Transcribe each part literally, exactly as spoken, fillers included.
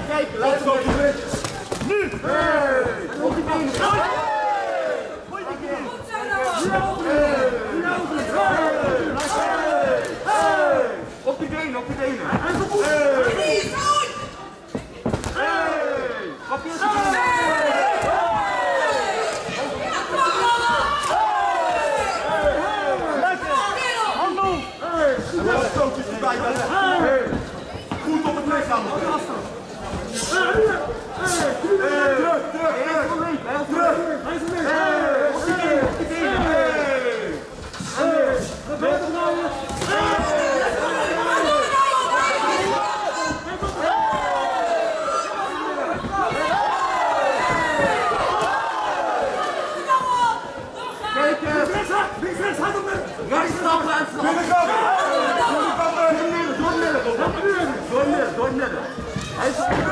kijken, laat het ook. Nu! Hey! Op die benen! Gooi die benen! Op die benen, op die benen! Hey! Hey! Op je benen! Goed op het lichaam. Terug, terug, terug. Terug. Hij is er weer. Op die benen, op die benen. Wat ben je toch nou? Kijk, links, links, links, hand op me. Rechts, stap, laatste. Binnenkant. Door midden, door midden. Hij is er.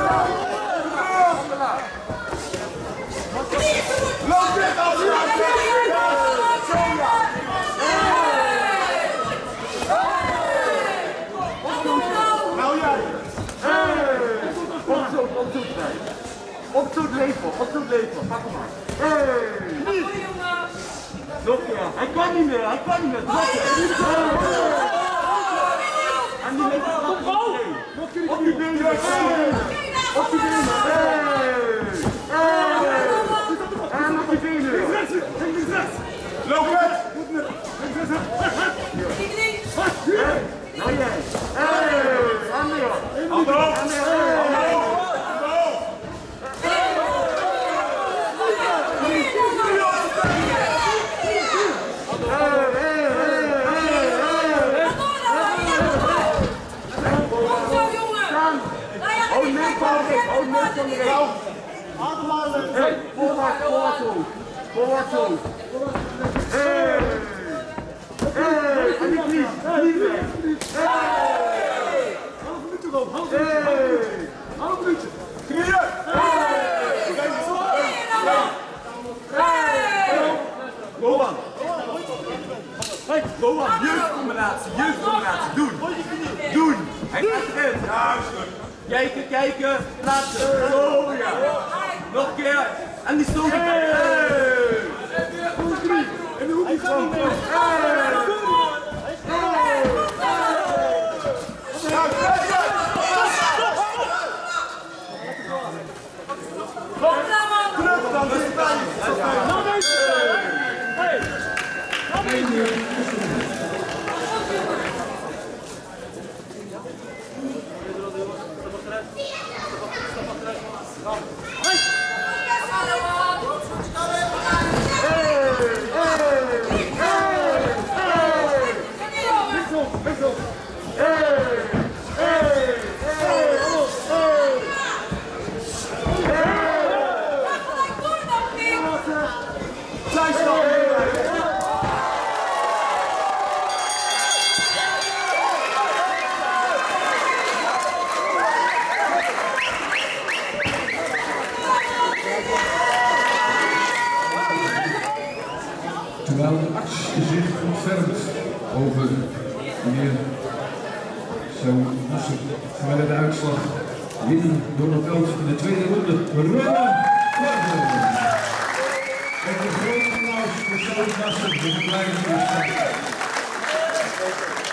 Loop dit af! Nou jij! Opzoek, opzoek rijden. Opzoek leven, opzoek leven. Pak hem maar. Hey! Nog een keer. Hij kan niet meer, hij kan niet meer. Nog een keer. En die heeft het op. Op die benen. Op die benen. En op die benen. Loop weg. Nou jij. Handen joh. Handen op. Hey, voorwaarts, voorwaarts zo. Voorwaarts zo. Hey. Hey, en die knie. Knie weg. Hey. Half minuut erop, half minuut. Hey. Half minuut. Knieën. Hey. Hey. Boan. Hey, Boan. Jeugdcombinatie, jeugdcombinatie. Doen. Doen. Hij gaat erin. Kijken, kijken, plaatsen. Oh ja. Nog een keer. En die stoot. Hey. En de hoek is gewoon. Terug dan, dat is het. Nou deze. Hey. Terwijl de arts zich ontfermt over meneer zo met de uitslag winnen Donald Elf in de tweede ronde. Runnen! Met een groot applaus voor Zoon Nassen, de begeleiding.